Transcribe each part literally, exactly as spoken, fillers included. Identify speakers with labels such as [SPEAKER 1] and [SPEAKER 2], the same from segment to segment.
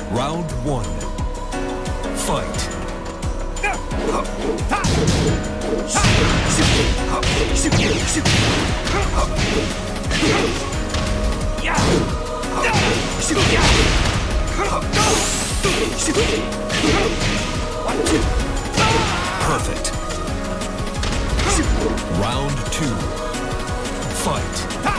[SPEAKER 1] Round one. Fight. Perfect. Round two. Fight.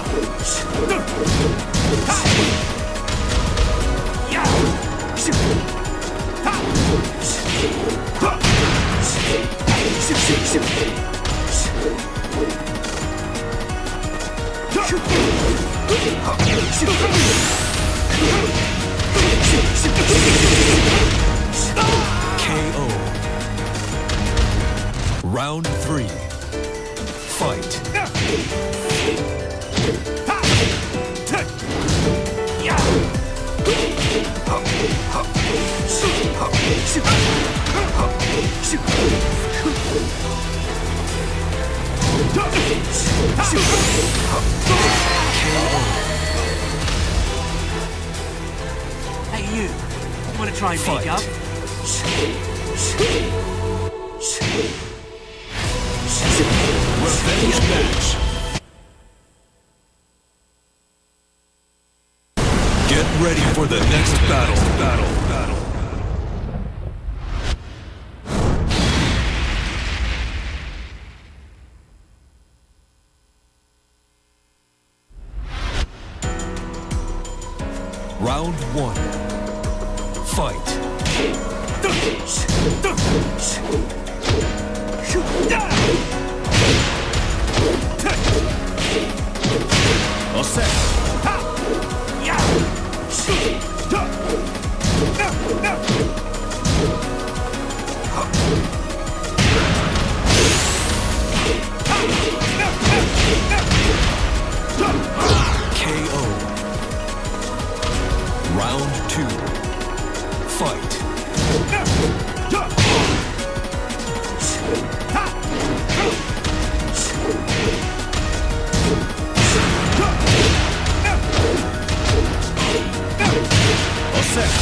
[SPEAKER 1] K O. Round three. Fight.
[SPEAKER 2] Hey you, wanna try and make up?
[SPEAKER 1] Revenge match. Get ready for the next battle. Battle. Battle. Round one. Fight. All set. K O. Round two. Fight. All set.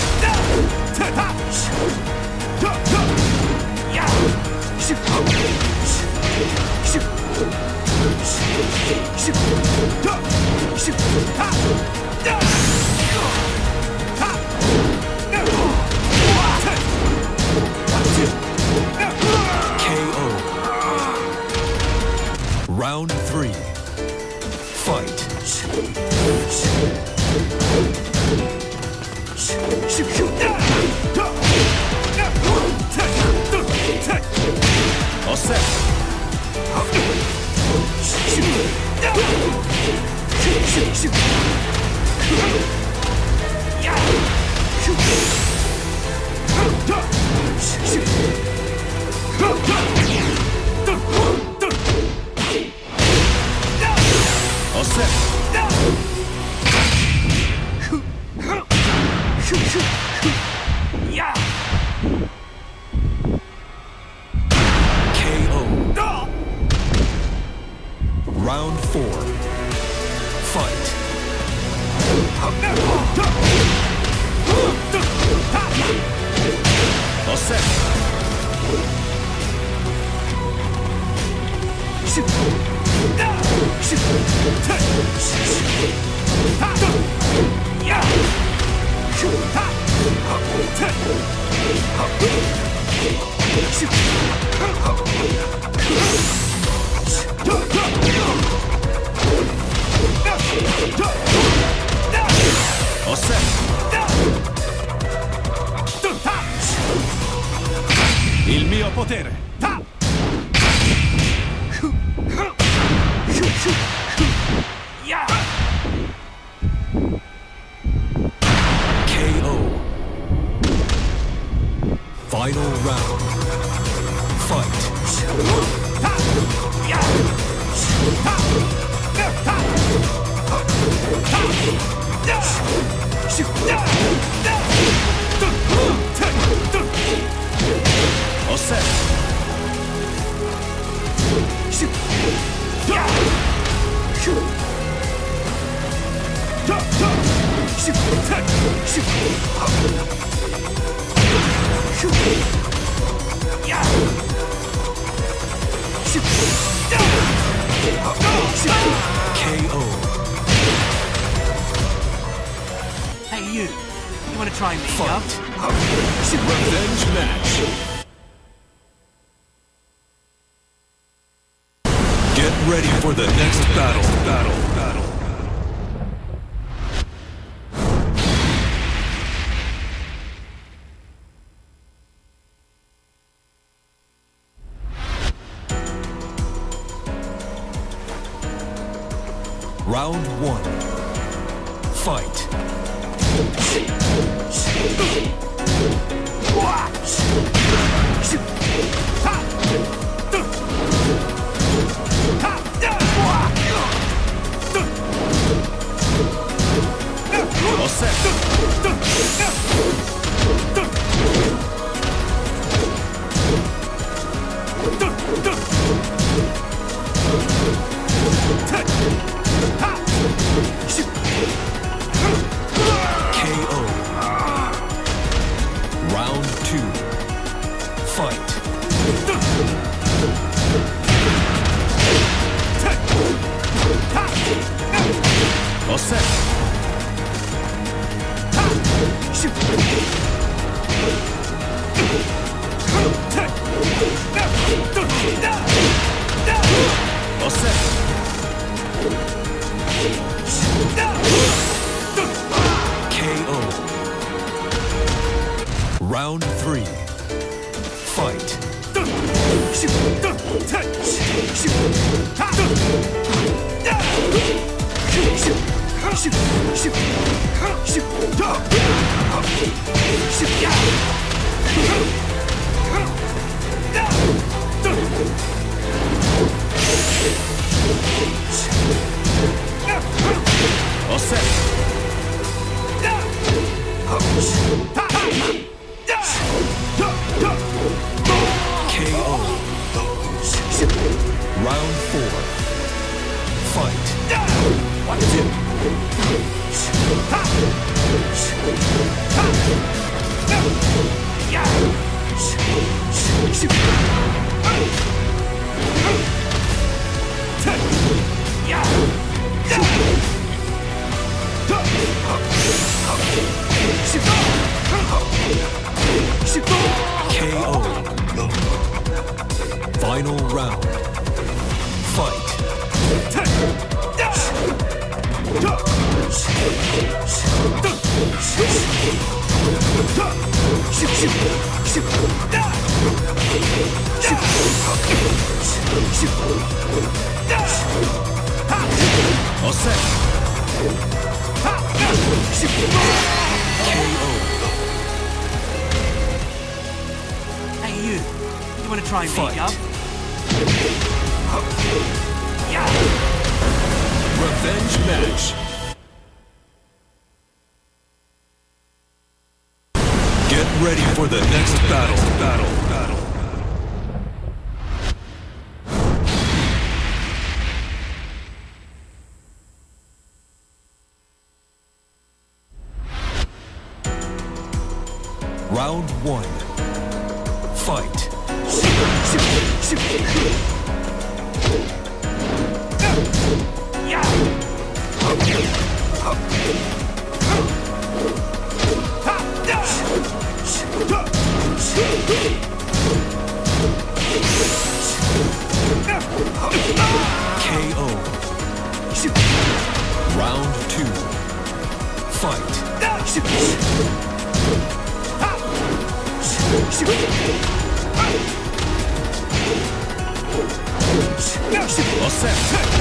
[SPEAKER 1] K O. Round three. Fight. All set. All set. K O. Round four. Fight. All set. All set. Il mio potere. K O. Final round. Fight. All set. Shoot!
[SPEAKER 2] You wanna try me,
[SPEAKER 1] Fight.
[SPEAKER 2] yeah?
[SPEAKER 1] Revenge match. Get ready for the next battle. Battle. Battle. Round one. Fight. All set. K O. Round two. Fight. All set. All set. K O. Round three. Fight. All set. K O. Round four. Fight. One, two. K O. Final round. Fight. All set. K O.
[SPEAKER 2] Hey, you. You wanna try me,
[SPEAKER 1] Fight.
[SPEAKER 2] yeah?
[SPEAKER 1] Revenge match. Get ready for the next battle. Battle. Battle. Round one. Fight. K O. Round two. Fight. All set.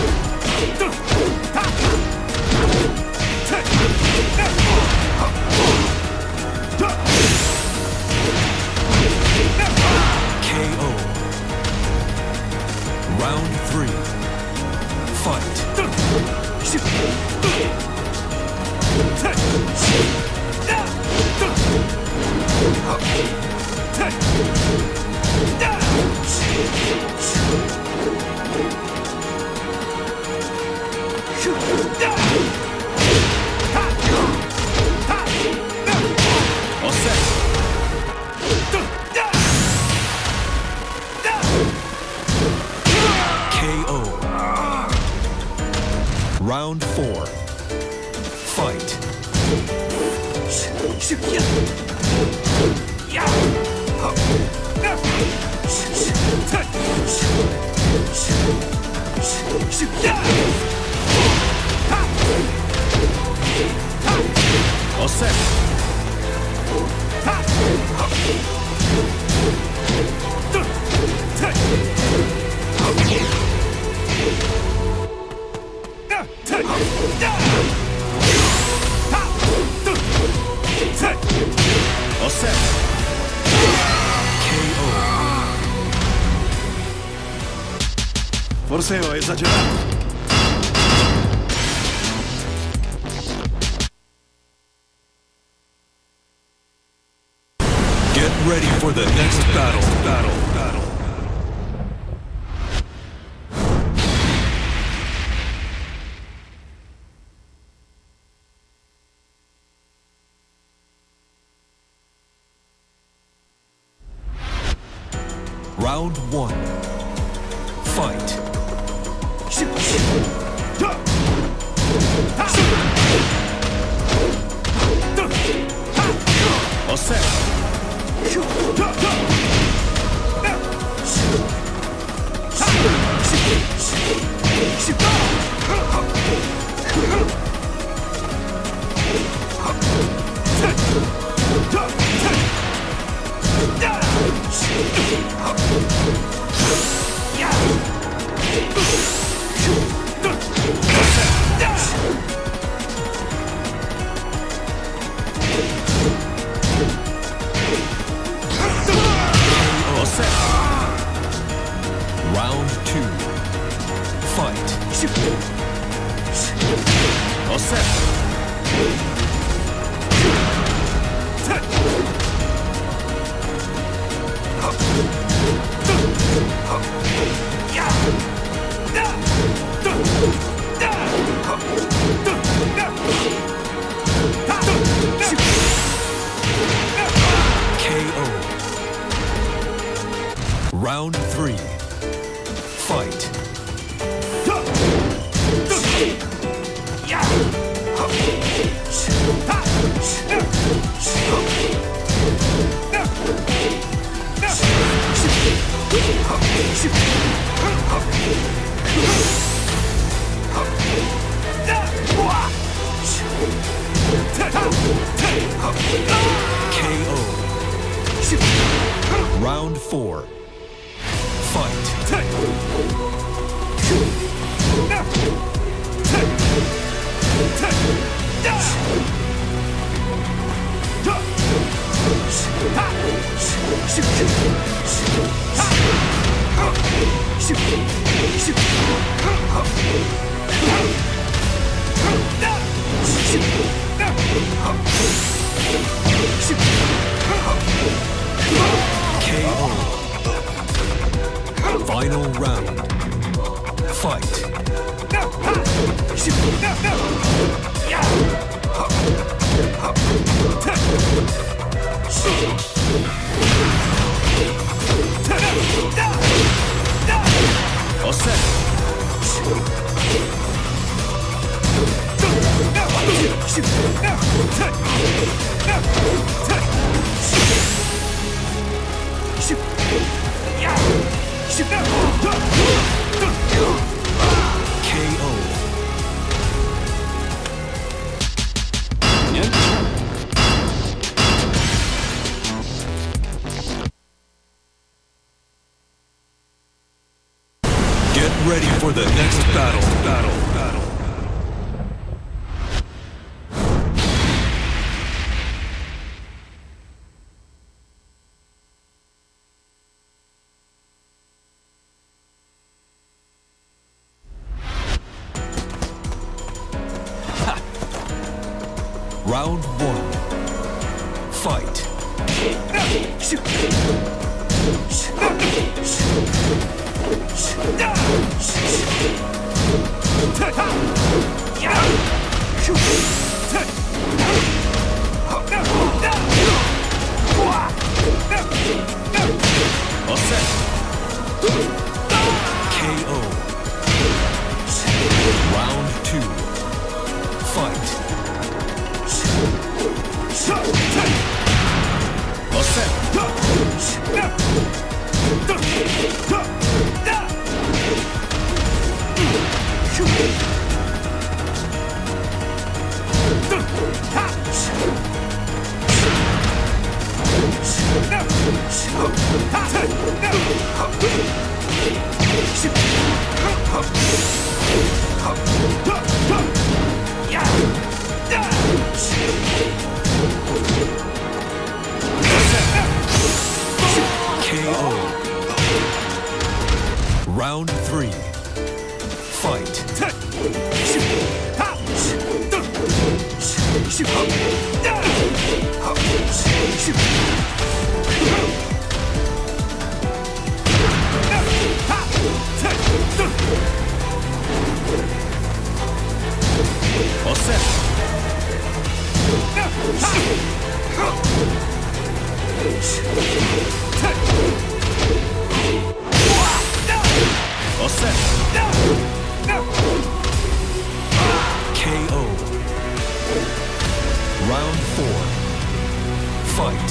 [SPEAKER 1] K O. Round three. Fight. All set. K O. Round four. Fight. All set. All set. K O. Forse ho esagerato. Get ready for the next battle. Battle. Battle. Round one. Fight. All set. All set. Round two. Fight. All set. K O. Round three. Fight. K O. Round four. Fight. K O. Final round. Fight. All set. K O. Get ready for the next battle. Battle. Battle. Round one. Fight. All set. K O. Round two. Fight. K O. Round three. Fight. All set. All set. K O. Round four. Fight.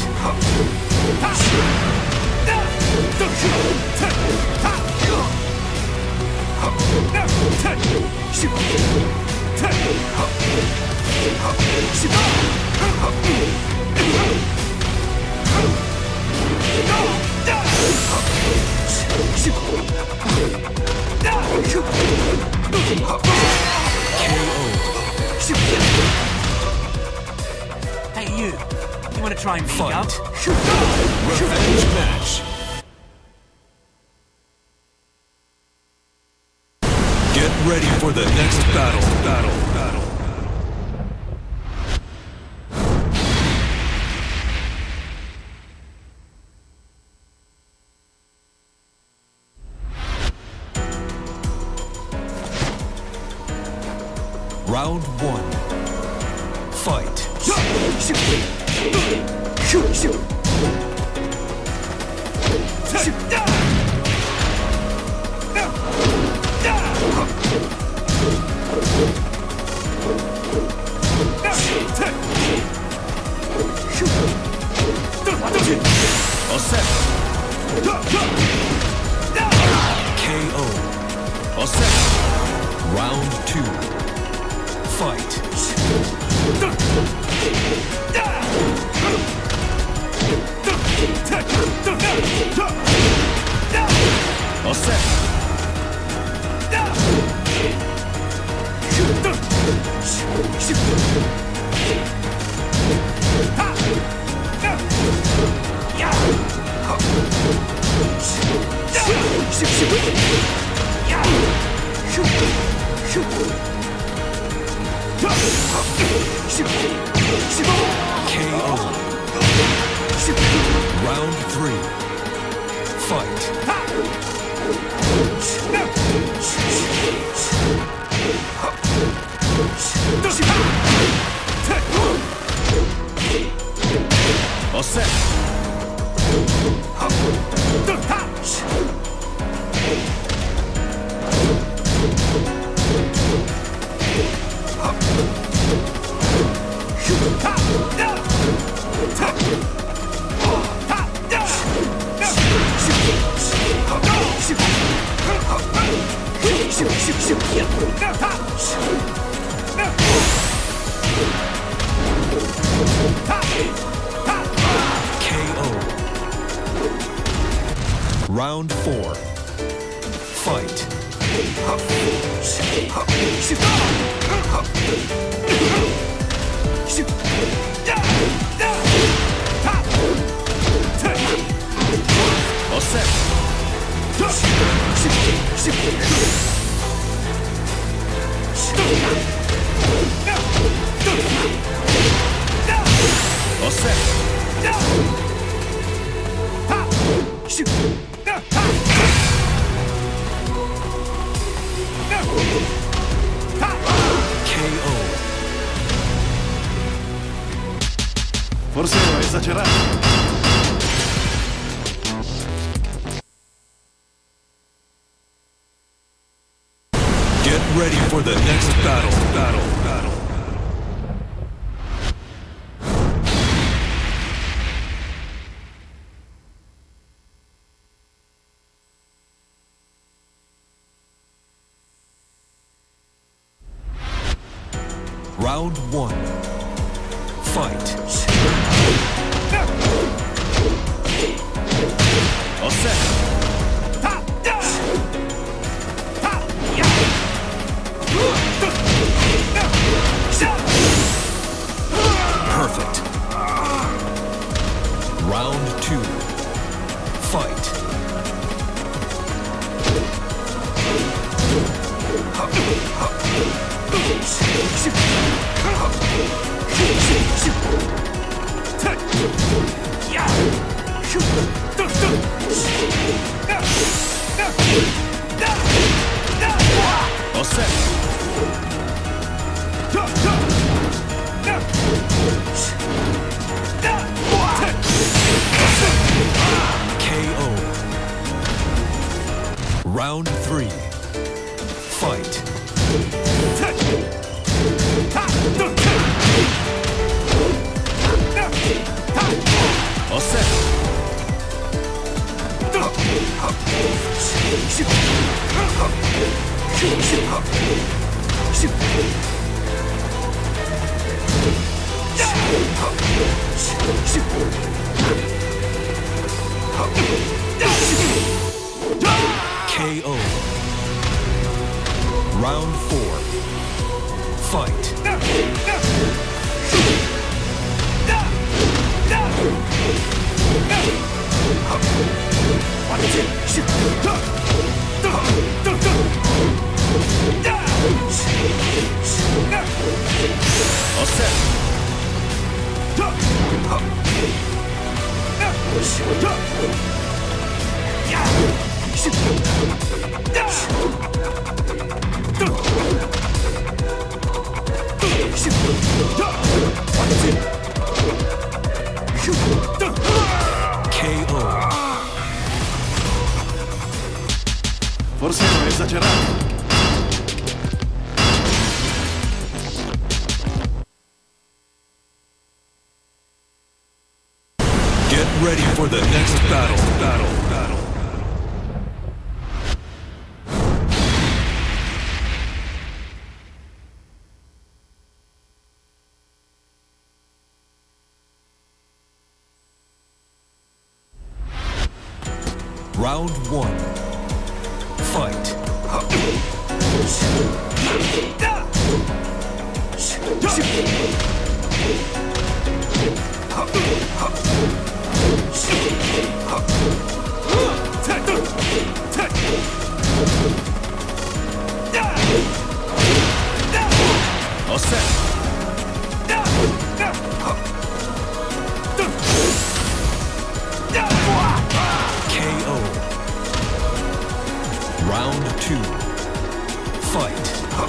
[SPEAKER 2] Hey, you. You want to try and beat
[SPEAKER 1] Fight.
[SPEAKER 2] up?
[SPEAKER 1] Revenge match. Get ready for the next battle. Battle. Battle. Round one. Fight. All set. K O. All set. Round two. Fight. All set. K O. Round three. Fight. All set. K O. Round four. Fight. All set. All set. K O.
[SPEAKER 3] Forse ho esagerato.
[SPEAKER 1] Get ready for the next battle. Battle. Battle. Round one. Fight. Round two. Fight. All set. K O. Round three. Fight. All set. K O. Round four. Fight. All set. K O.
[SPEAKER 3] Forse ho esagerato.
[SPEAKER 1] Get ready for the next battle. Battle. Battle. Round one. Fight. All set. K O. Round two. Fight.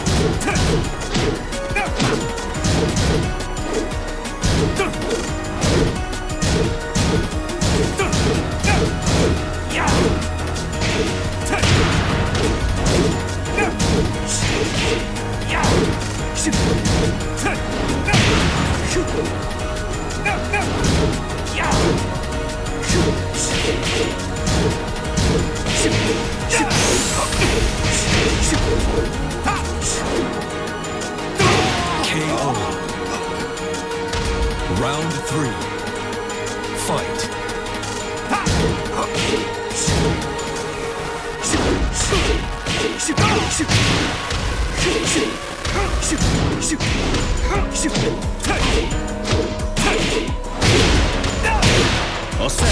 [SPEAKER 1] K O. Round three. Fight. All set.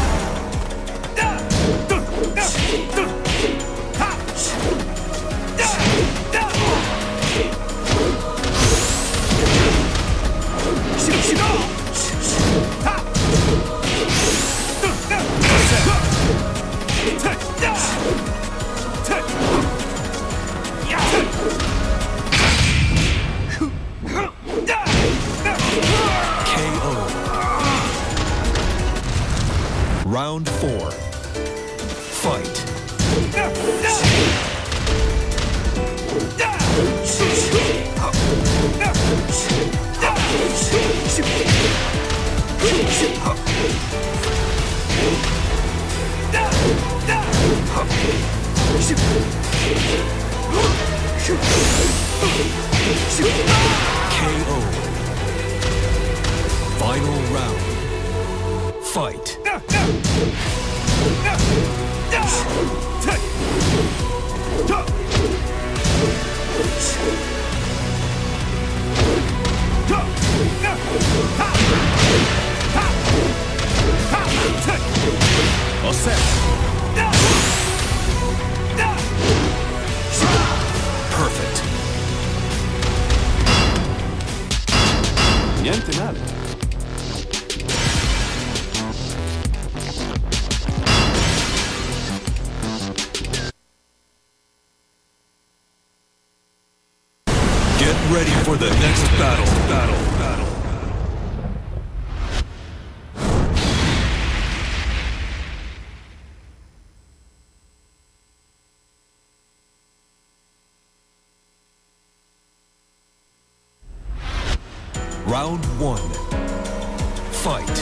[SPEAKER 1] Round four. Fight. K O. Final round. Fight. Ha! for the next battle. Battle. Battle. Round one. Fight.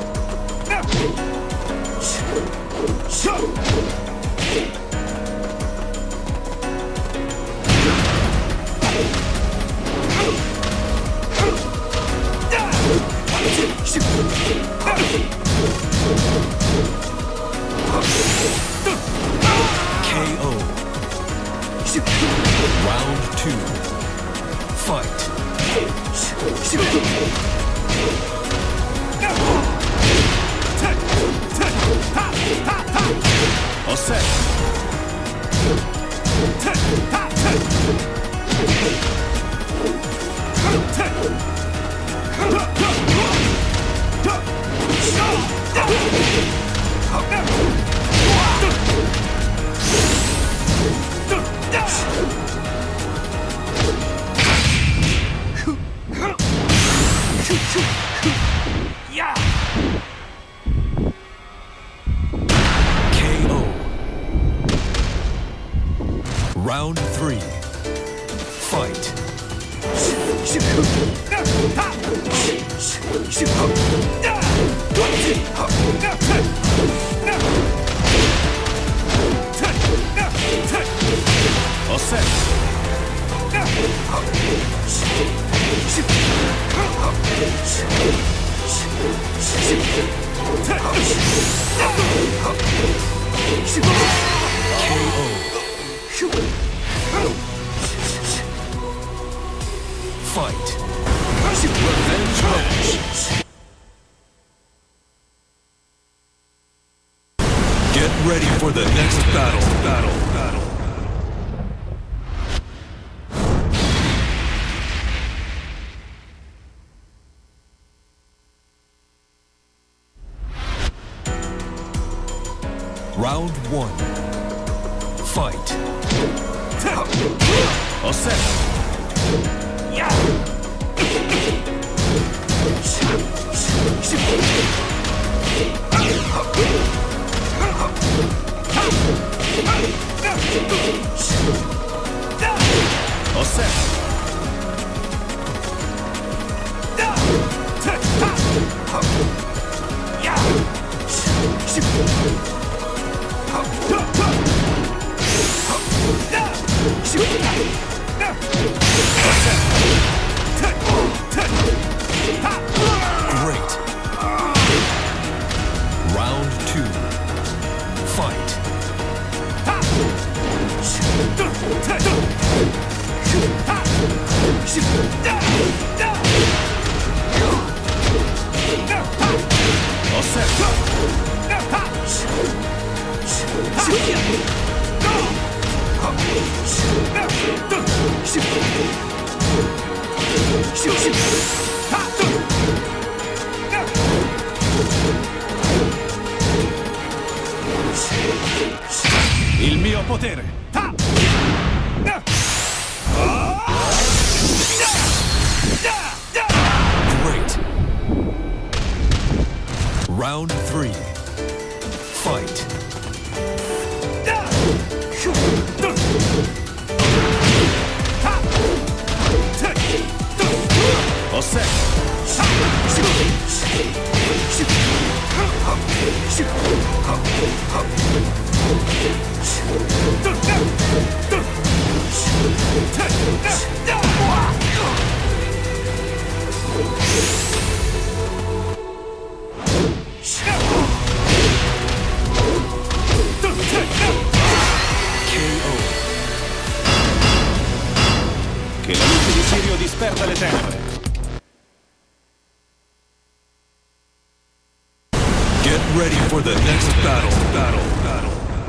[SPEAKER 1] K O. Round two. Fight. All set.
[SPEAKER 2] Yeah.
[SPEAKER 1] K O. Round three. Fight. All set. K O. Fight. Revenge match. Get ready for the next battle. Battle. Battle. Round one. Fight. All set.
[SPEAKER 2] Yeah.
[SPEAKER 1] All set. Great. Round two. Fight. All set. Il mio potere. Great. Round three. Fight. All set. Che la luce di Sirio disperda le tenebre. Get ready for the next battle. Battle. Battle.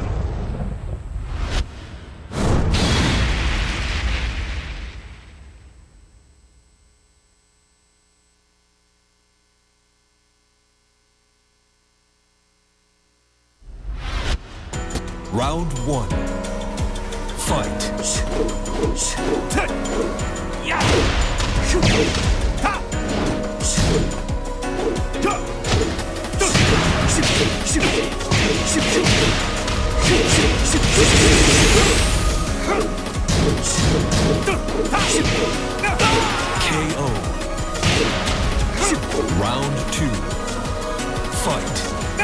[SPEAKER 1] Round one. Fight.
[SPEAKER 2] Yeah.
[SPEAKER 1] K O. Round two. Fight.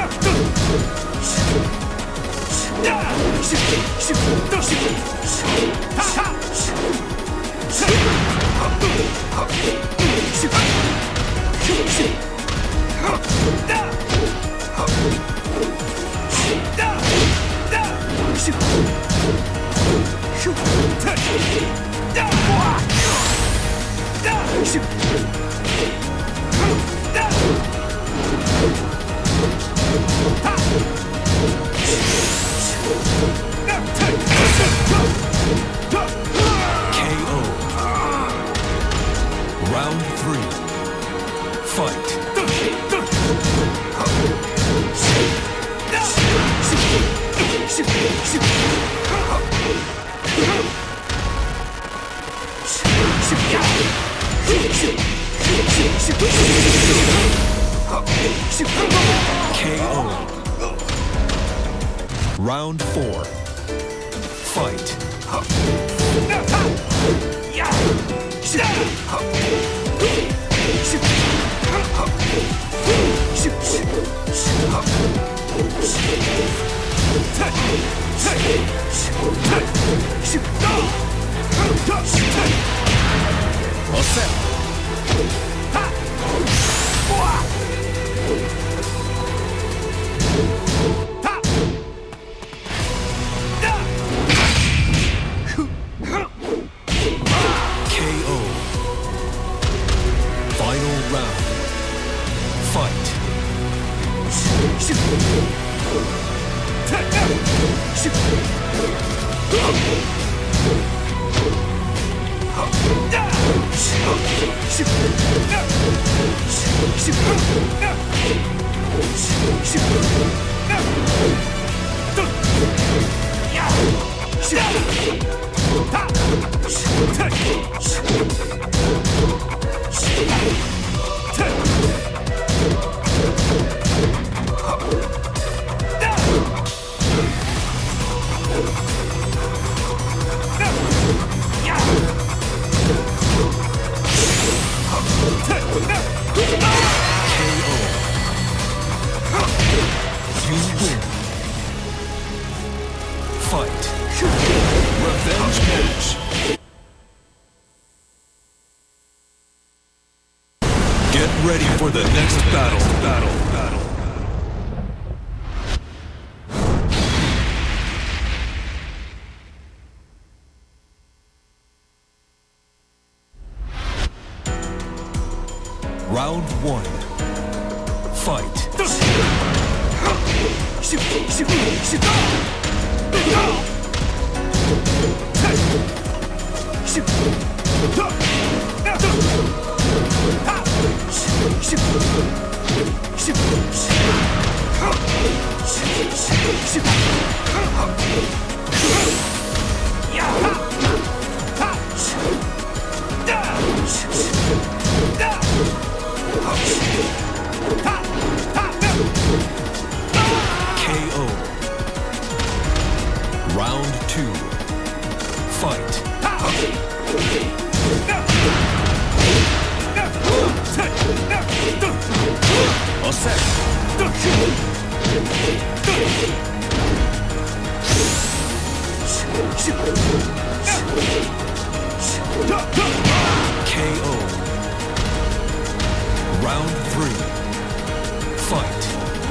[SPEAKER 1] K O. Round three. Fight. K O. Round four. Fight. All set. K O. Final round. Fight. You win. Fight. Revenge match. Get ready for the next battle. Battle. Battle. Round one. Fight. K O. Round two. Fight. All set. K O. Round three. Fight.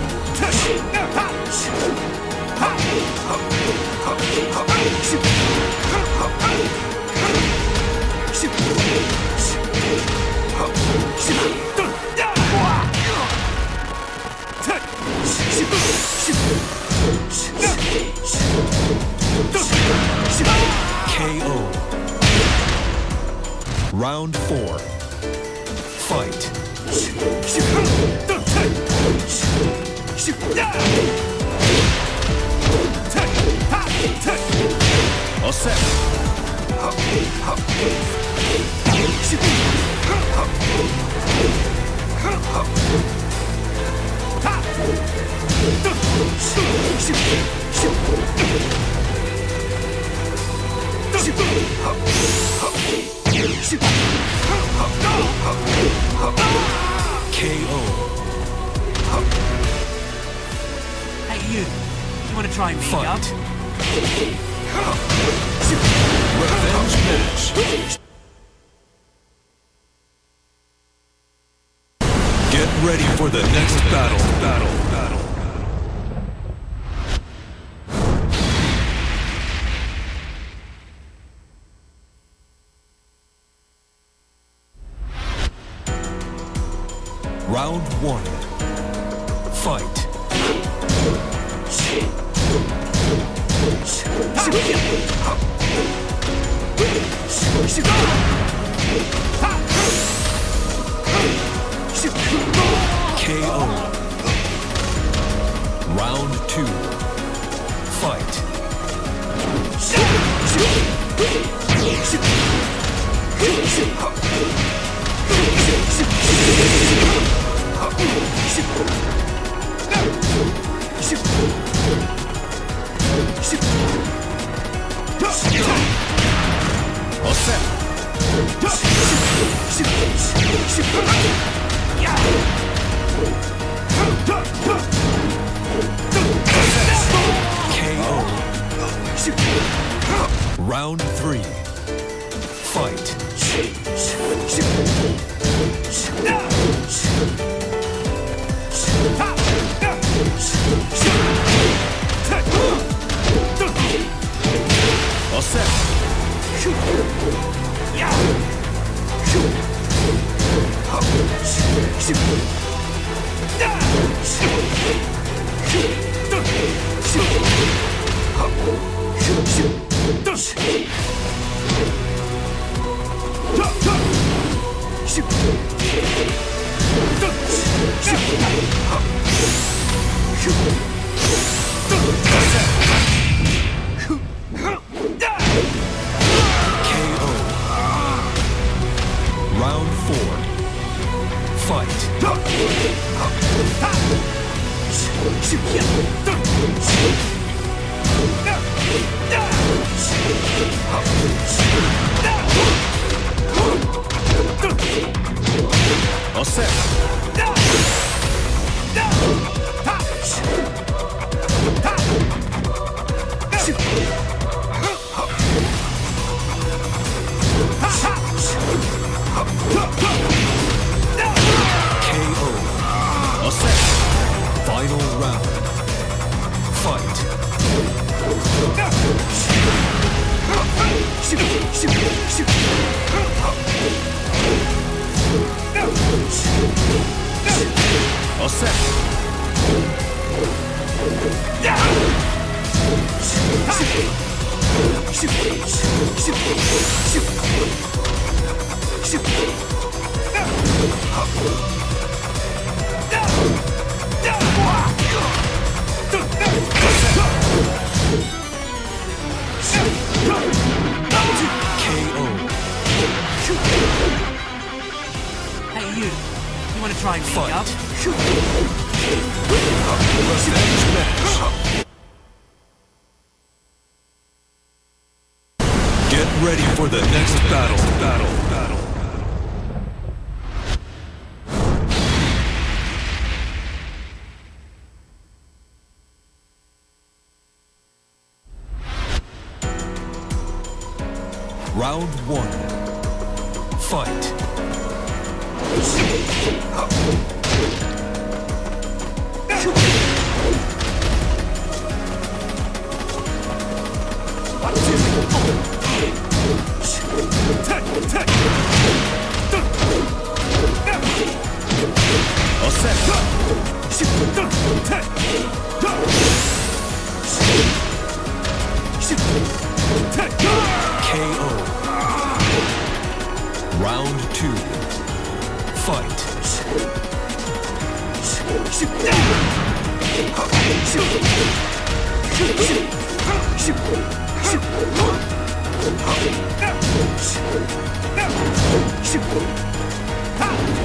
[SPEAKER 1] K O. Round four. Fight. All set. K O.
[SPEAKER 2] Hey, you. You want to try me,
[SPEAKER 1] Fight.
[SPEAKER 2] huh?
[SPEAKER 1] Revenge match. Get ready for the next battle. Battle. Battle. Round one. Fight. K O. Round two. Fight. All set. K O. Round three. Fight. All set. K O. Round four. Fight. All set. K O. All set. Final round. Fight. All set.
[SPEAKER 2] Hey, you. You want to try me,
[SPEAKER 1] Fight.
[SPEAKER 2] huh?
[SPEAKER 1] Revenge match. Get ready for the next battle. Battle. Battle. Round one. Fight. All set. K O. Round two. Fight.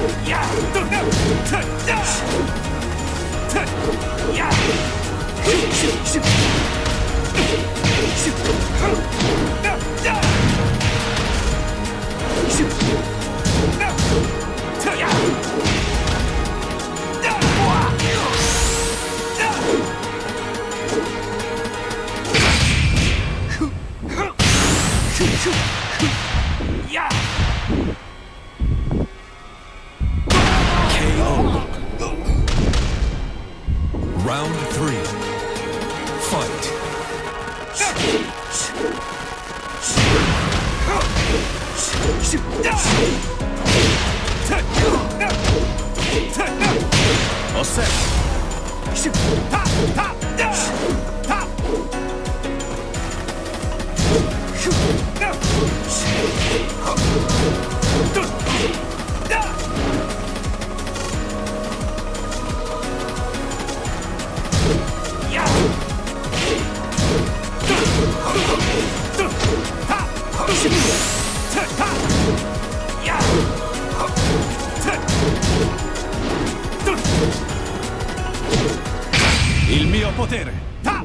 [SPEAKER 1] Round three. Fight. All set. Il mio potere.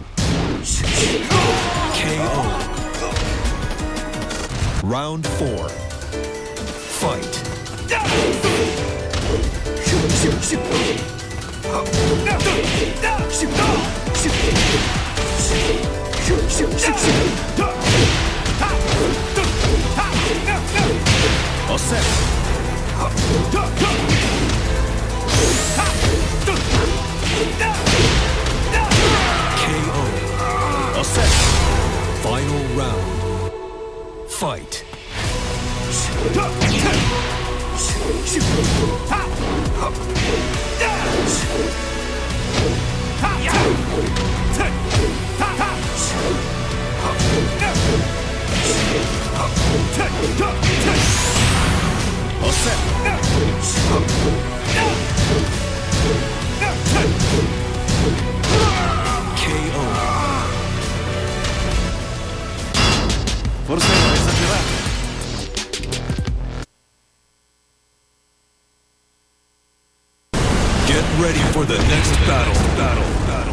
[SPEAKER 1] K O. Round four. Fight. All set. K O. All set. Final round. Fight. All set. K O. Forse ho esagerato. Get ready for the next battle. Battle. Battle.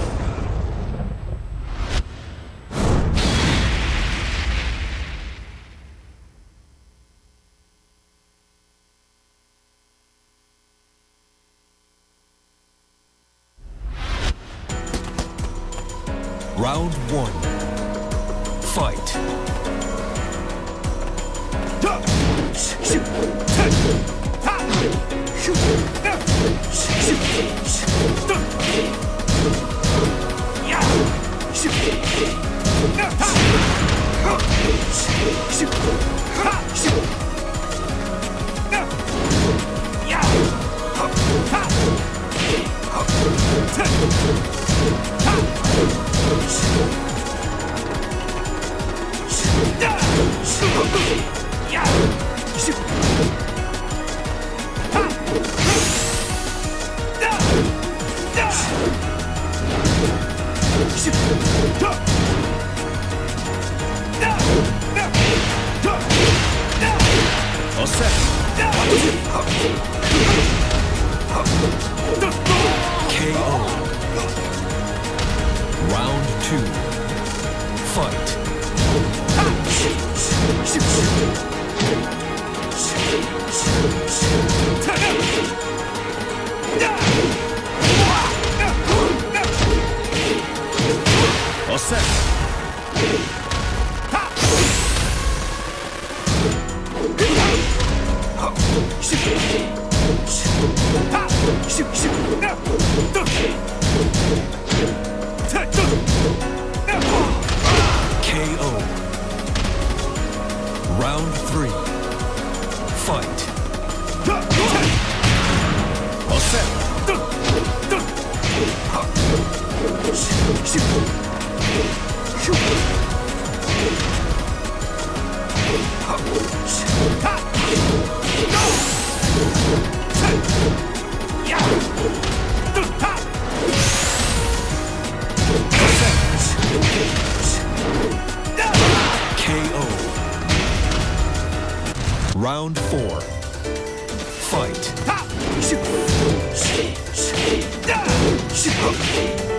[SPEAKER 1] Round one. Fight. All set. K O. Round two. Fight. All set. K O. Round three. Fight. All set. K O. Round four. Fight.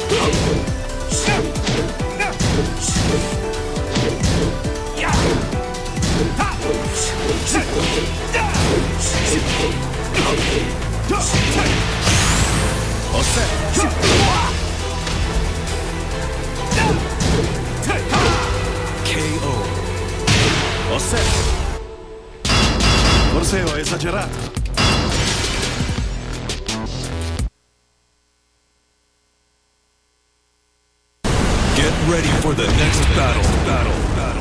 [SPEAKER 1] Forse ho esagerato. Get ready for the next battle, battle, battle.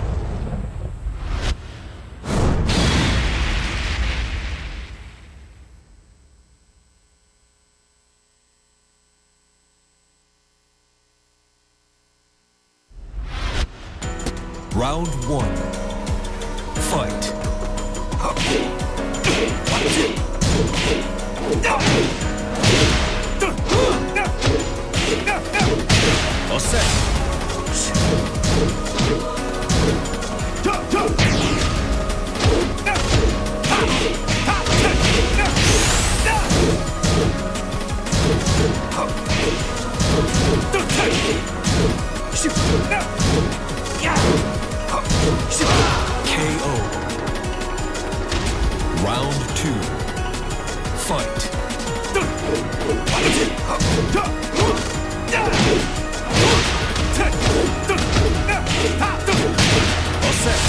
[SPEAKER 1] Round one. Fight. All set. K O. Round two. Fight. All set.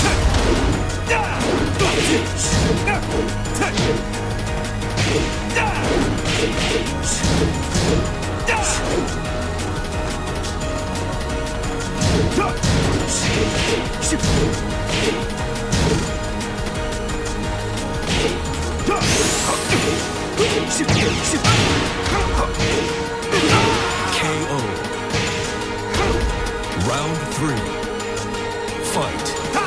[SPEAKER 1] K O. Round three. Fight.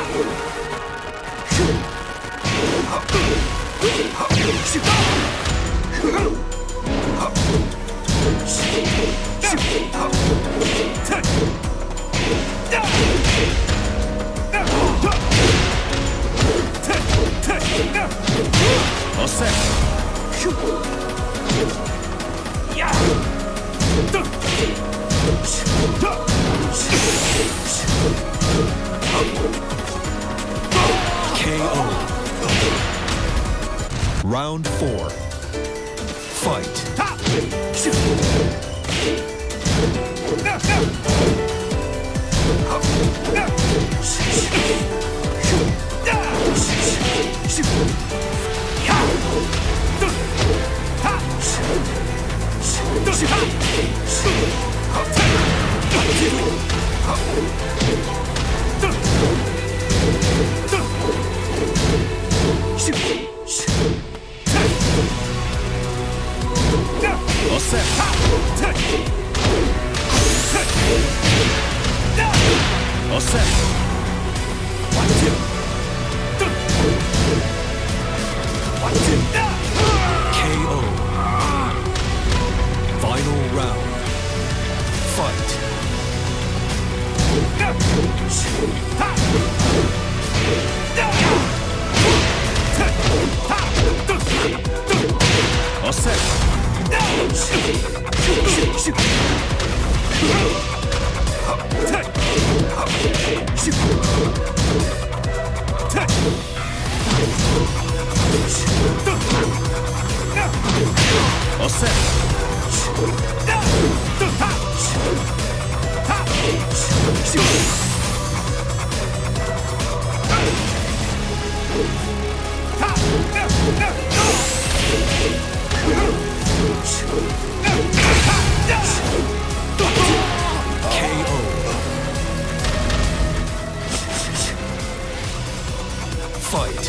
[SPEAKER 1] All set. K O. Round four. Fight. All set. All set. One, two. One, two. K O. Final round. Fight. All set. All set. K O. Fight.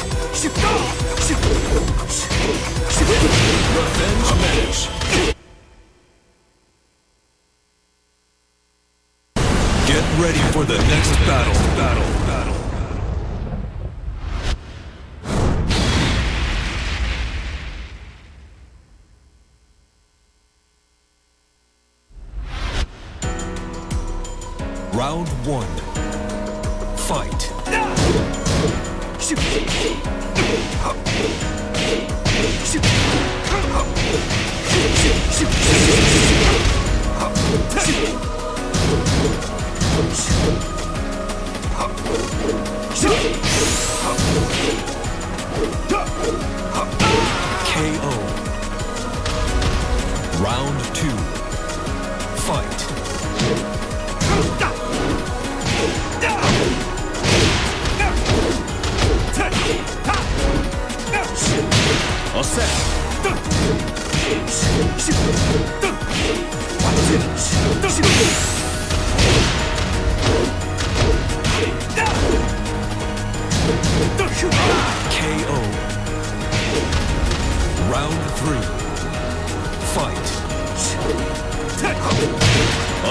[SPEAKER 1] Revenge match. Get ready for the next battle, battle, battle. Round one. Fight.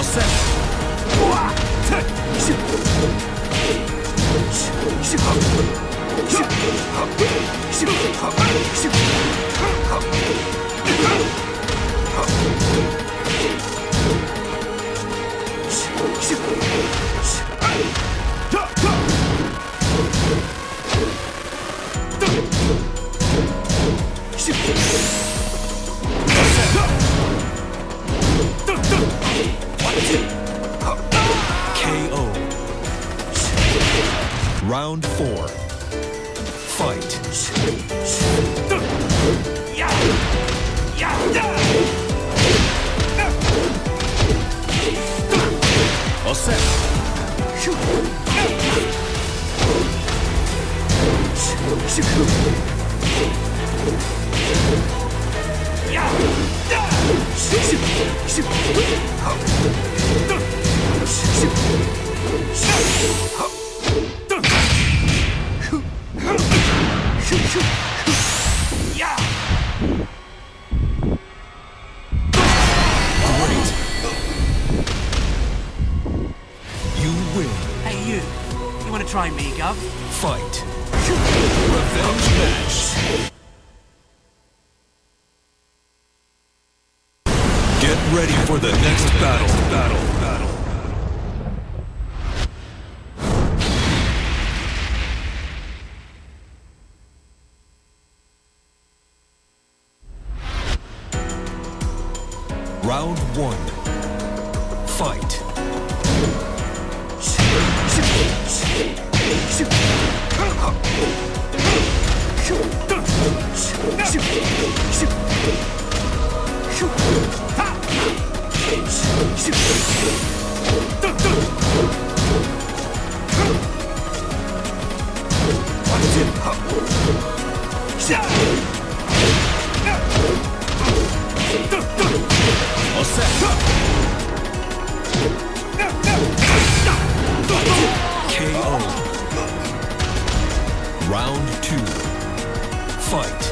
[SPEAKER 1] All set. K O. Round four. Fight. All set. Great. You win.
[SPEAKER 2] Hey, you. You want to try me, Gov?
[SPEAKER 1] Fight. Revenge match. Get ready for the next battle. Battle. Battle. Round one. Fight. All set. K O. Round two. Fight.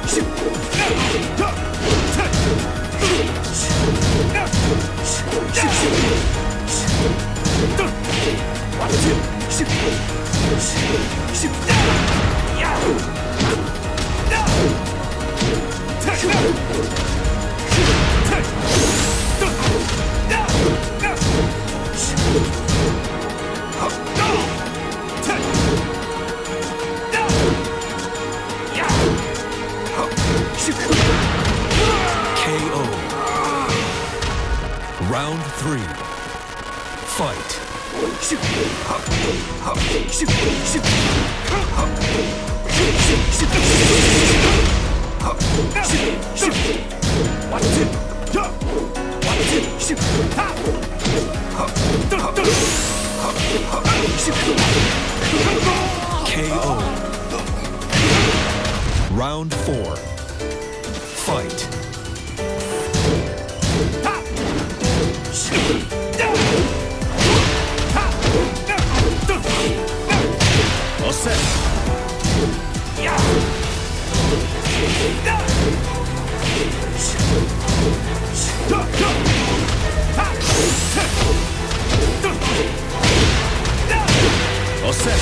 [SPEAKER 1] K O. Round three. Fight. K O. Round four. Fight. All set. All set.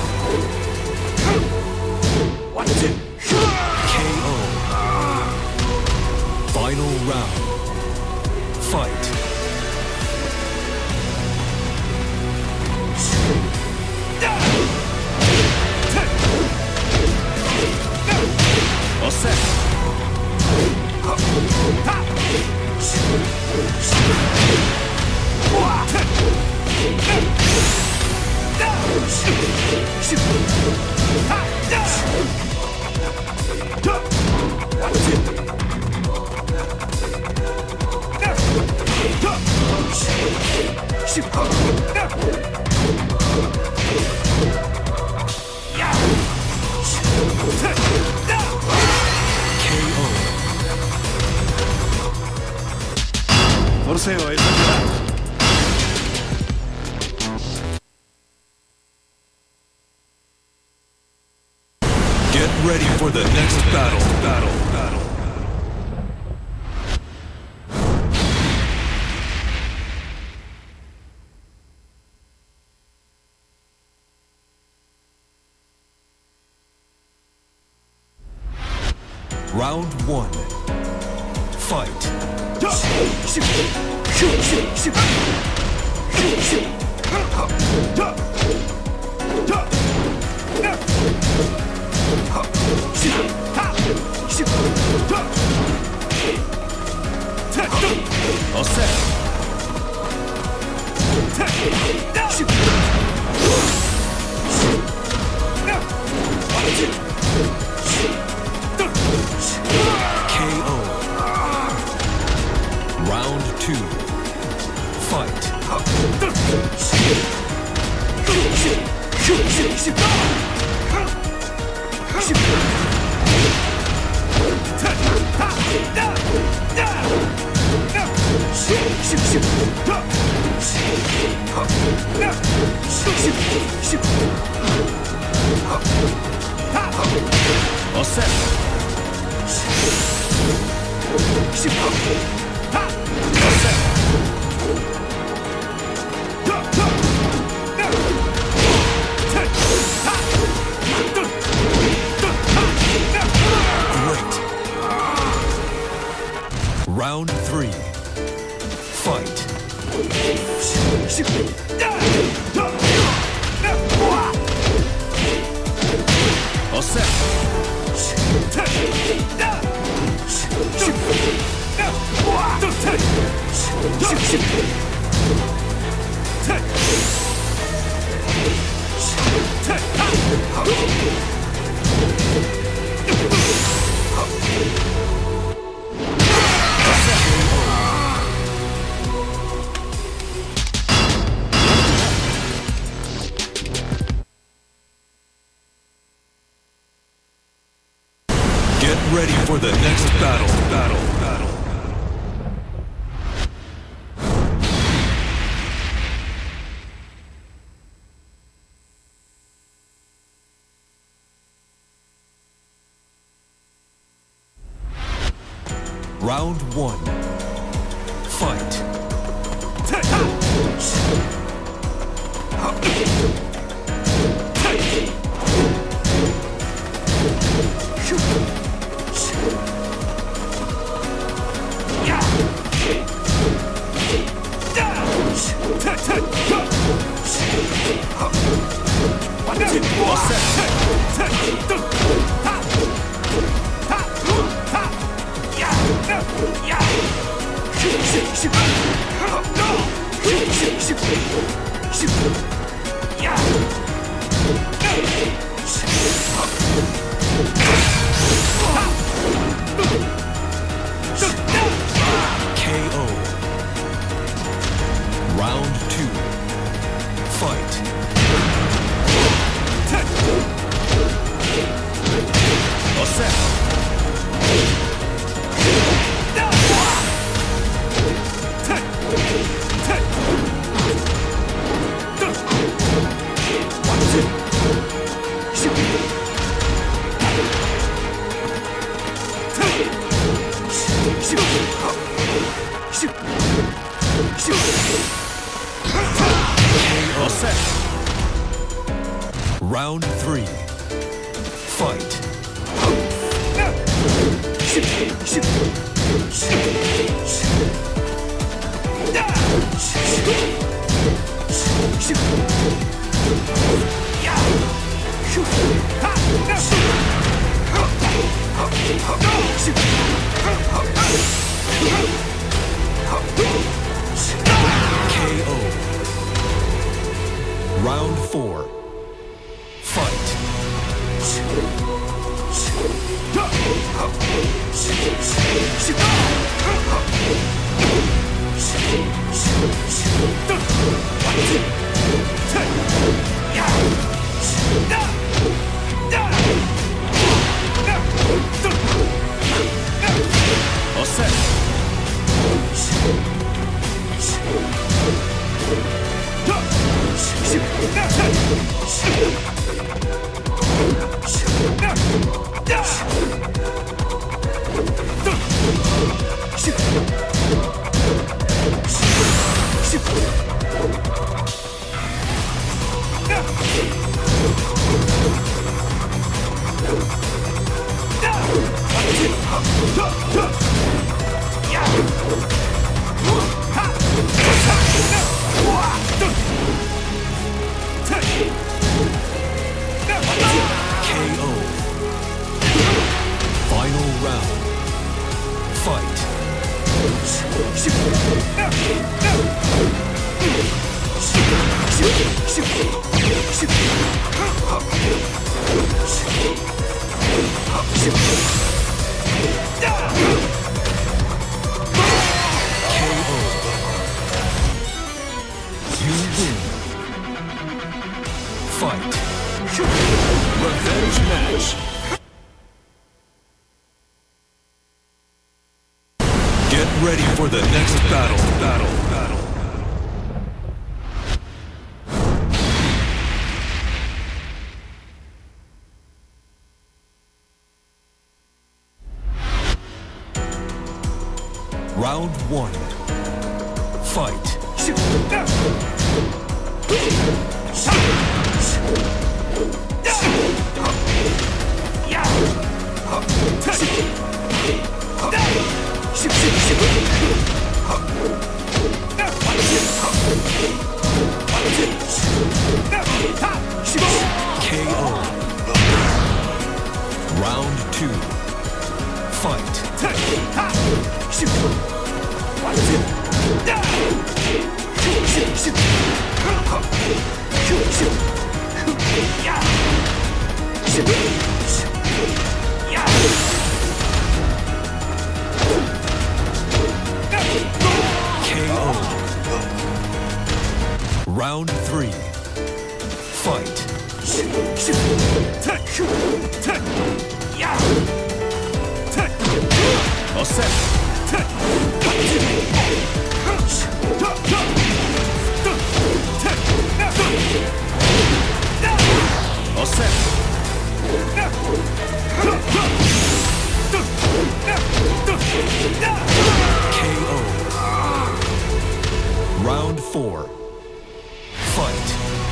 [SPEAKER 1] One, two. K O. Final round. Fight. All set.
[SPEAKER 3] Forse ho esagerato.
[SPEAKER 1] Get ready for the next battle. Battle. Battle. Round one. Fight. All set. K O. Round two. Fight. All set. All set. Great. Round three. Fight. All set. Get ready for the next battle. Battle. Battle. Round one. Fight. K O. Round two. Fight. All set. All set. Round three. Fight. K O. Round four. Fight. All set. for the next battle. Battle. Battle. Round one. Fight. K O. Round two. Fight. K O. Round three. Fight. All set. All set. K O. Round four. Fight.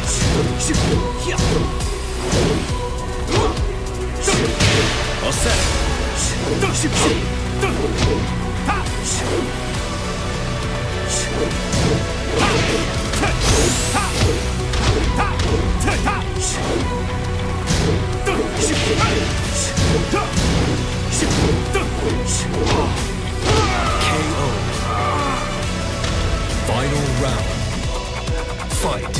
[SPEAKER 1] All set. K O. Final round. Fight.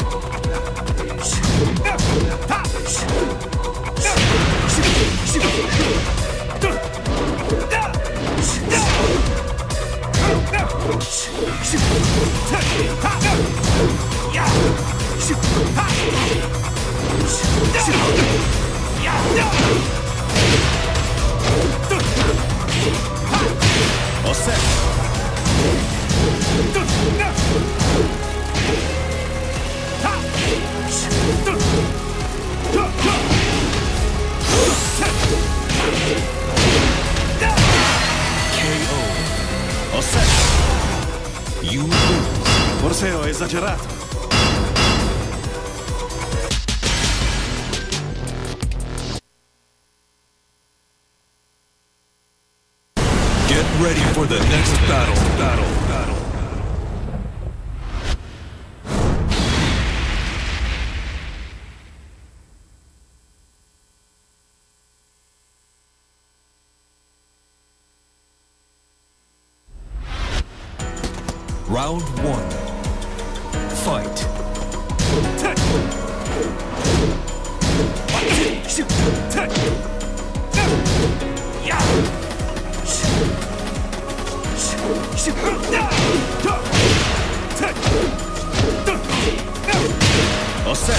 [SPEAKER 1] All set. K O. All set. You lose.
[SPEAKER 3] Forse ho esagerato.
[SPEAKER 1] Get ready for the next battle. Battle. Battle. Round one. Fight. All set.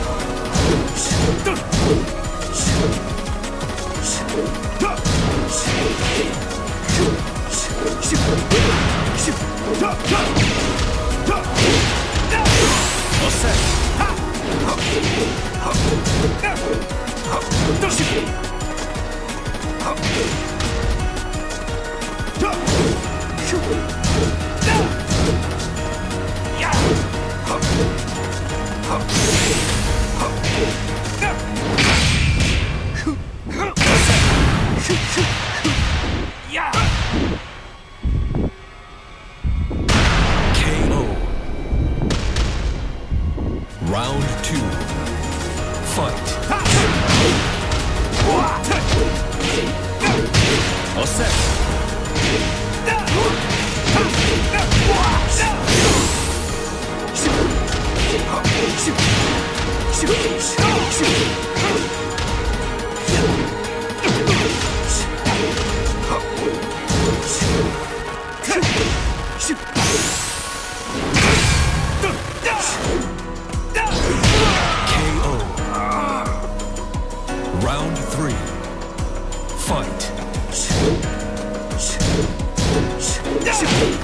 [SPEAKER 1] All set. K O. Round two. Fight. All set. K O. Round three. Fight.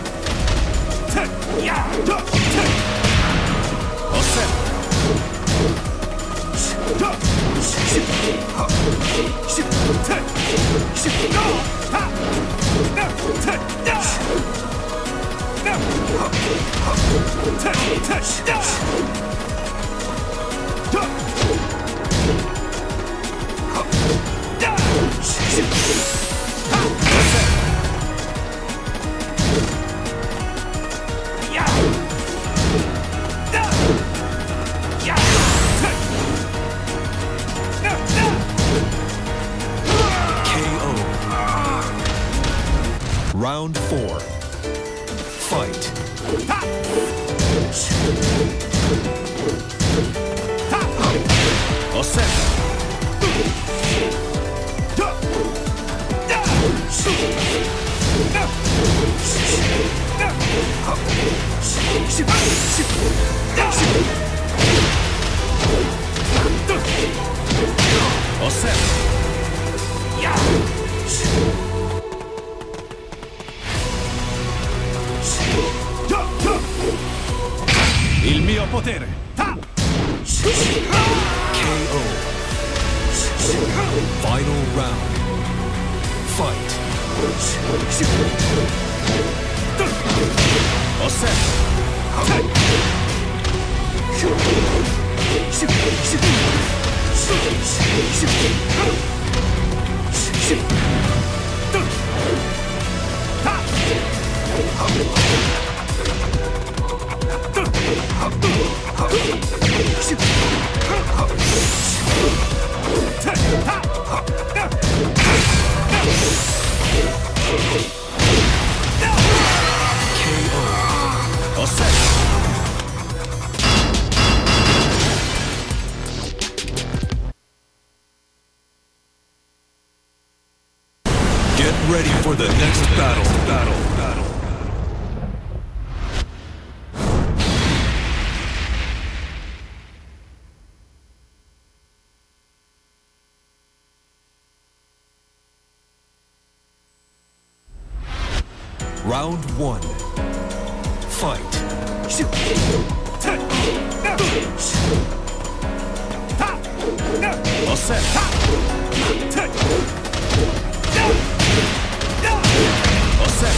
[SPEAKER 1] Round four. Fight.
[SPEAKER 3] Il mio potere.
[SPEAKER 1] K O. Final round. Fight. Get ready for the next battle. Battle. Battle. Round one. Fight. All set. All set.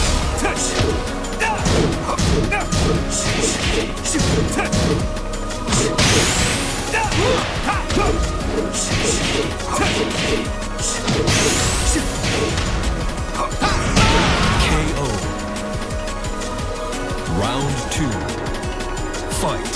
[SPEAKER 1] K O. Round two. Fight.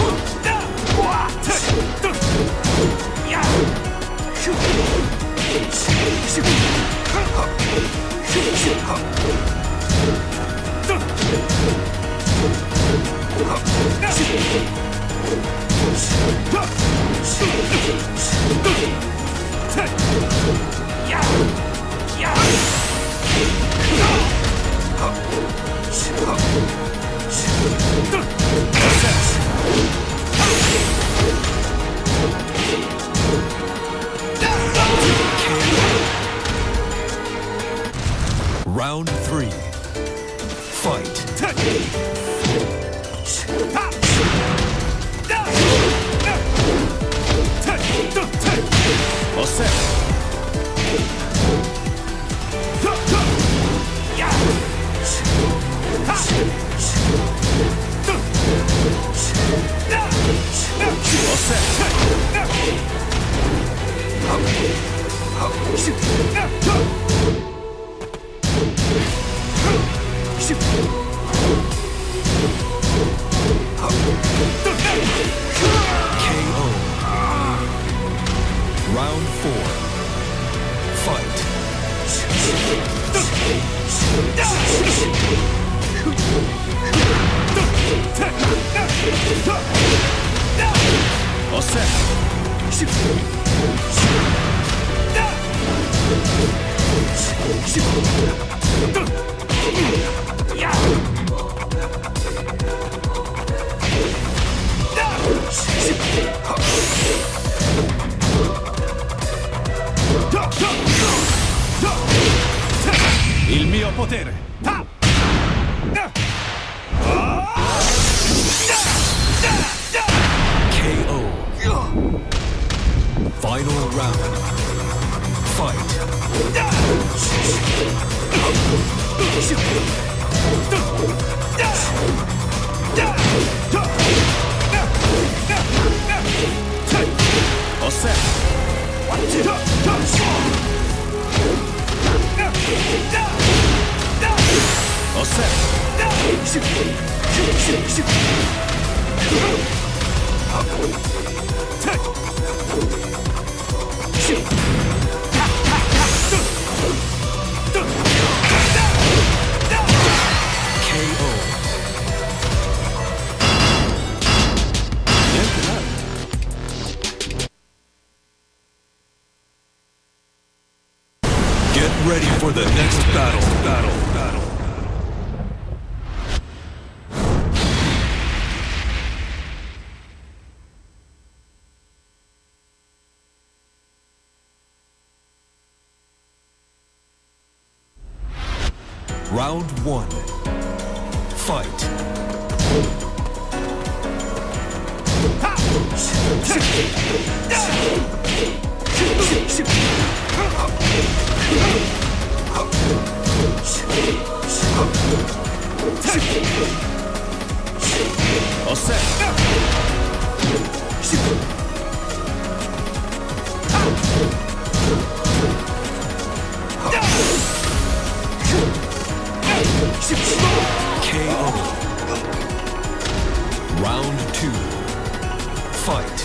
[SPEAKER 1] Round three. Fight. All set. All set. K O. Round four. Fight. All set.
[SPEAKER 3] Il mio potere.
[SPEAKER 1] K O. Final round. Fight. Get ready for the next battle. Battle. Battle. Round one. Fight. All set. K O. Round two. Fight.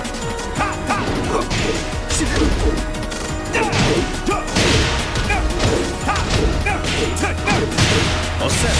[SPEAKER 1] All set.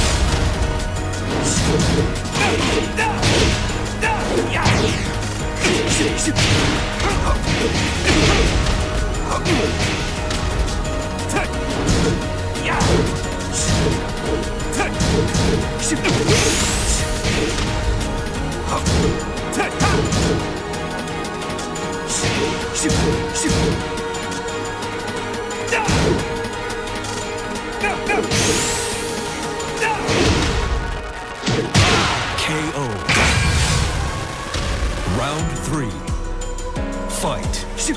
[SPEAKER 1] K O. Round three. Fight.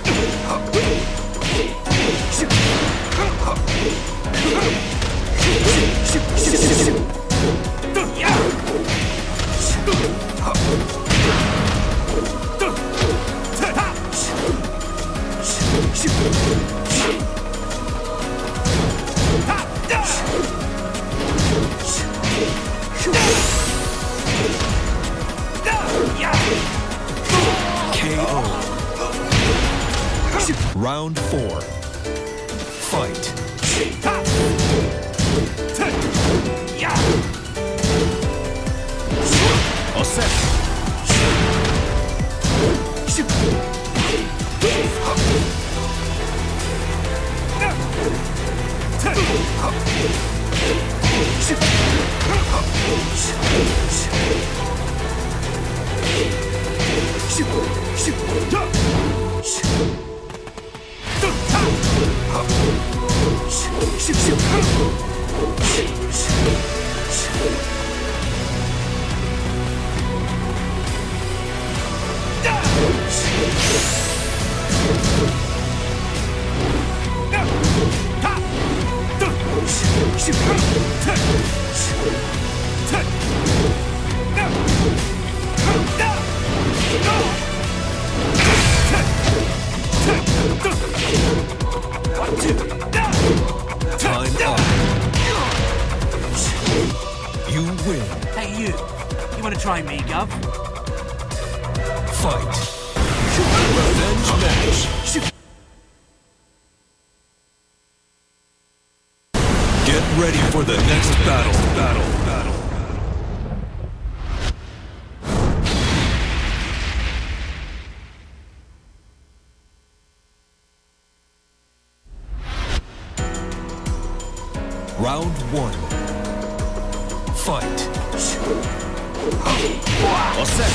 [SPEAKER 1] K O. Round four. Fight. All set. Time up. You win.
[SPEAKER 2] Hey, you. You want to try me, Gov?
[SPEAKER 1] Fight. Revenge match. Get ready for the next battle. Battle. Battle. Round one. Fight. All set.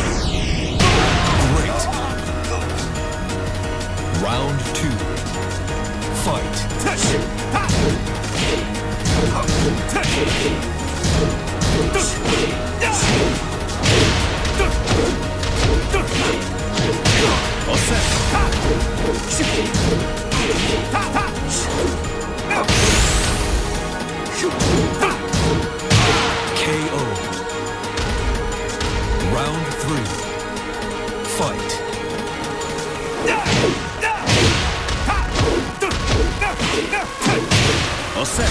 [SPEAKER 1] Great. Round two. K O. Round three. Fight.
[SPEAKER 3] All set.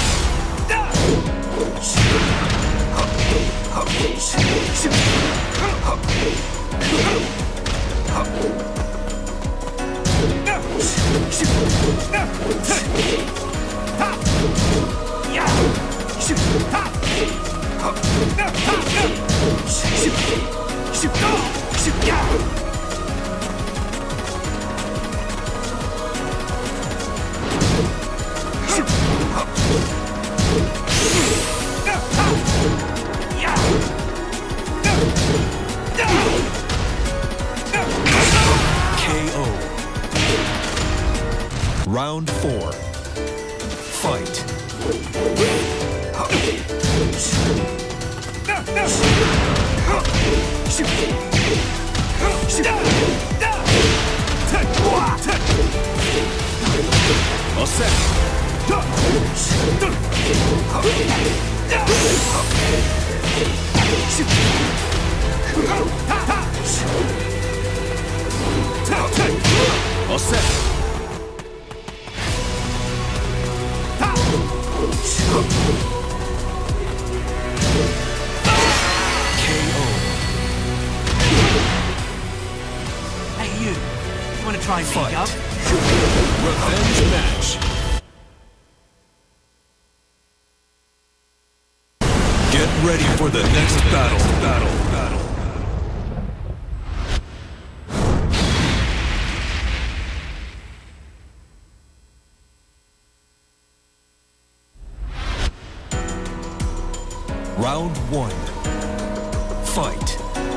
[SPEAKER 1] K O. Round four. Fight.
[SPEAKER 3] All set. All set.
[SPEAKER 1] K O.
[SPEAKER 2] Hey, you. You want to try me,
[SPEAKER 1] Fight.
[SPEAKER 2] Gov?
[SPEAKER 3] Revenge match.
[SPEAKER 1] Get ready for the next battle. Battle. Battle. Round one. Fight.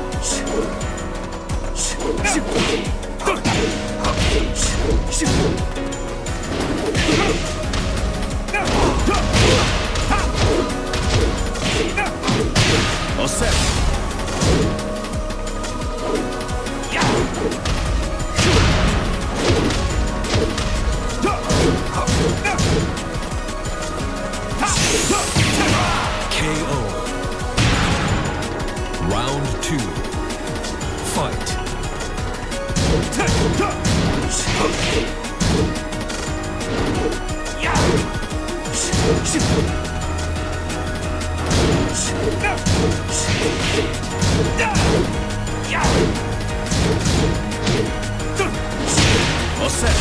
[SPEAKER 3] All set.
[SPEAKER 1] K O. Round two. Fight.
[SPEAKER 3] All set.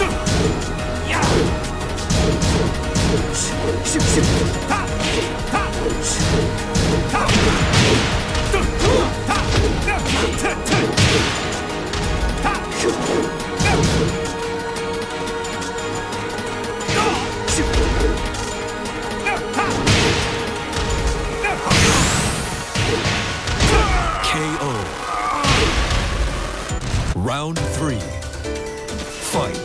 [SPEAKER 1] K O. Round three. Fight.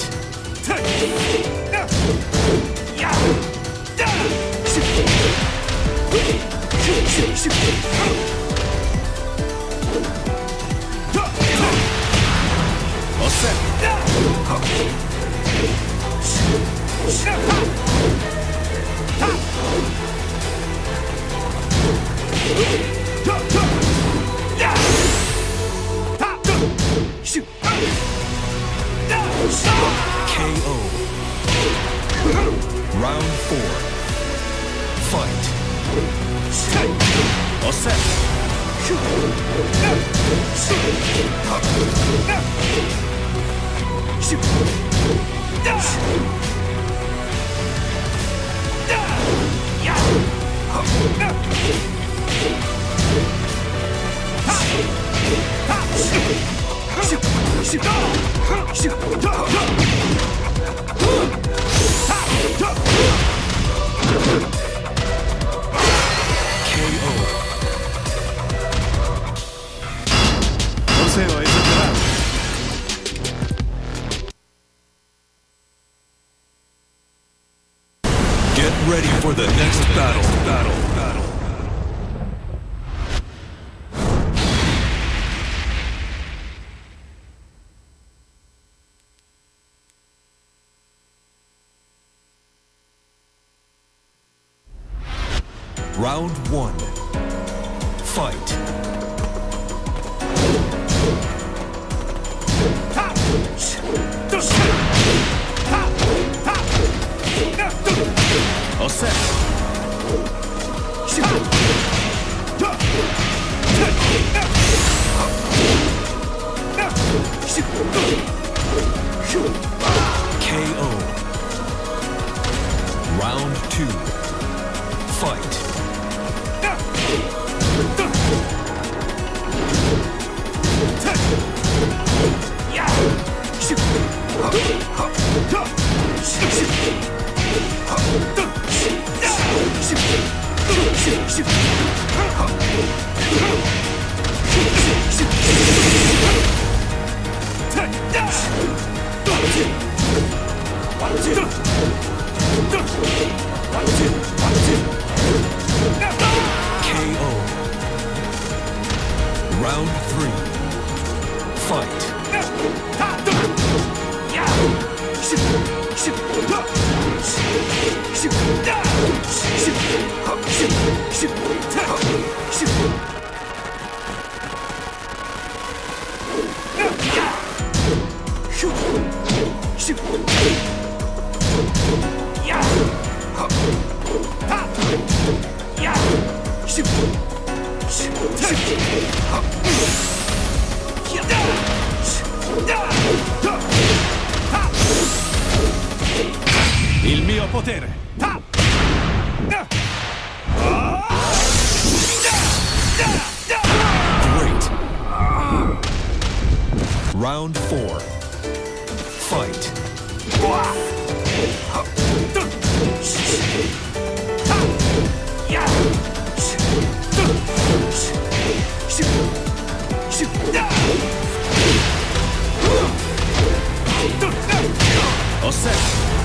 [SPEAKER 3] All set.
[SPEAKER 1] K O. Round four. Fight.
[SPEAKER 3] All set. Forse ho esagerato.
[SPEAKER 1] next battle. Battle. Battle. Round one. Fight.
[SPEAKER 3] All set.
[SPEAKER 1] K O. Round two. Fight. K O. Round three. Fight.
[SPEAKER 3] Il mio potere.
[SPEAKER 1] Great. Round four. Fight.
[SPEAKER 3] All set.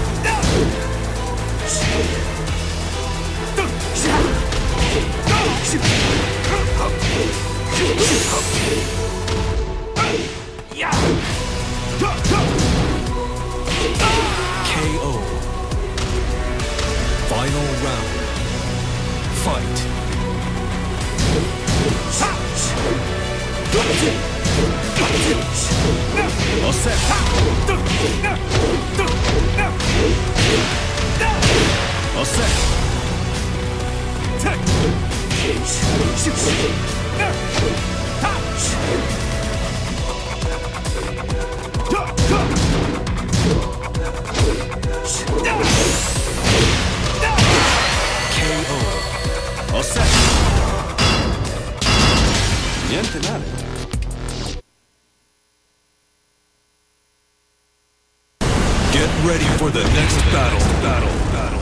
[SPEAKER 1] K O. Final round. Fight.
[SPEAKER 3] All set. All set.
[SPEAKER 1] K O.
[SPEAKER 3] All set. Niente male.
[SPEAKER 1] Get ready for the next battle. Battle. Battle.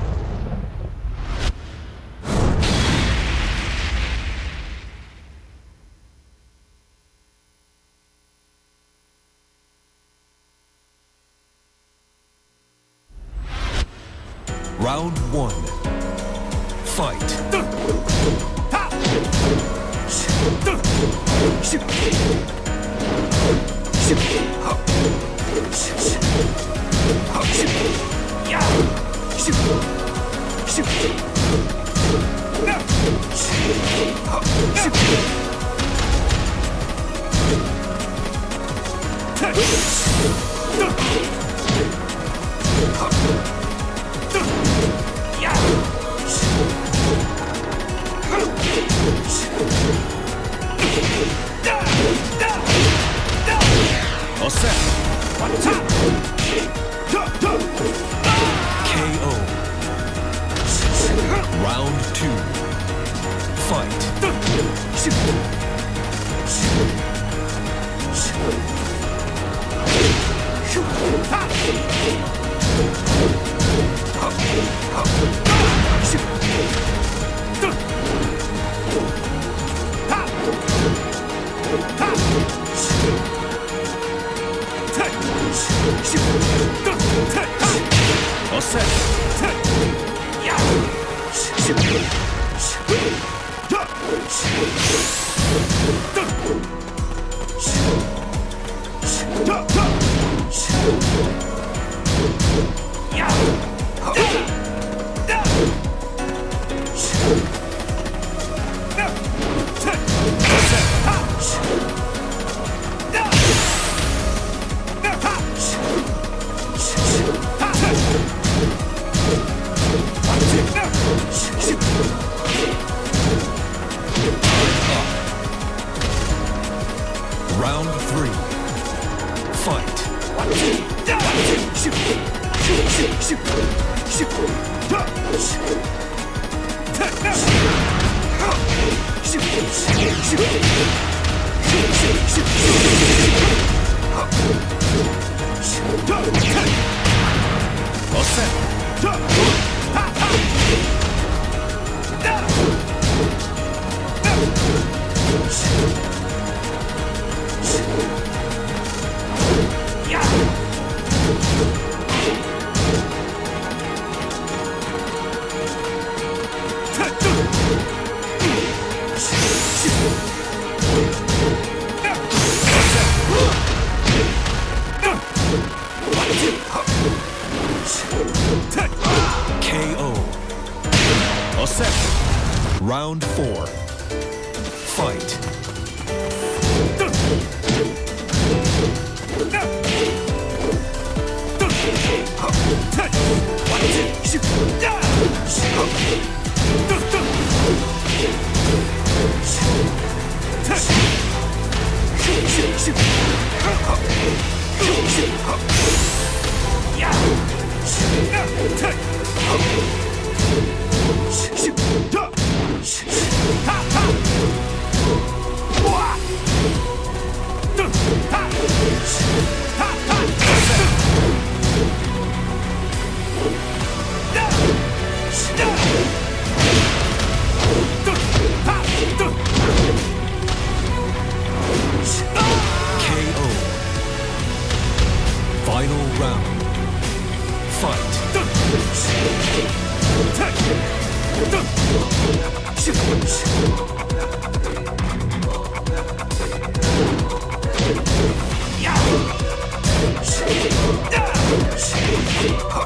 [SPEAKER 1] Round one. Fight.
[SPEAKER 3] All set.
[SPEAKER 1] K O. Round two. Fight.
[SPEAKER 3] All set.
[SPEAKER 1] Round three. Fight.
[SPEAKER 3] All set.
[SPEAKER 1] K O.
[SPEAKER 3] All set.
[SPEAKER 1] Round four. Fight. K O. Final round. Fight.
[SPEAKER 2] Yeah!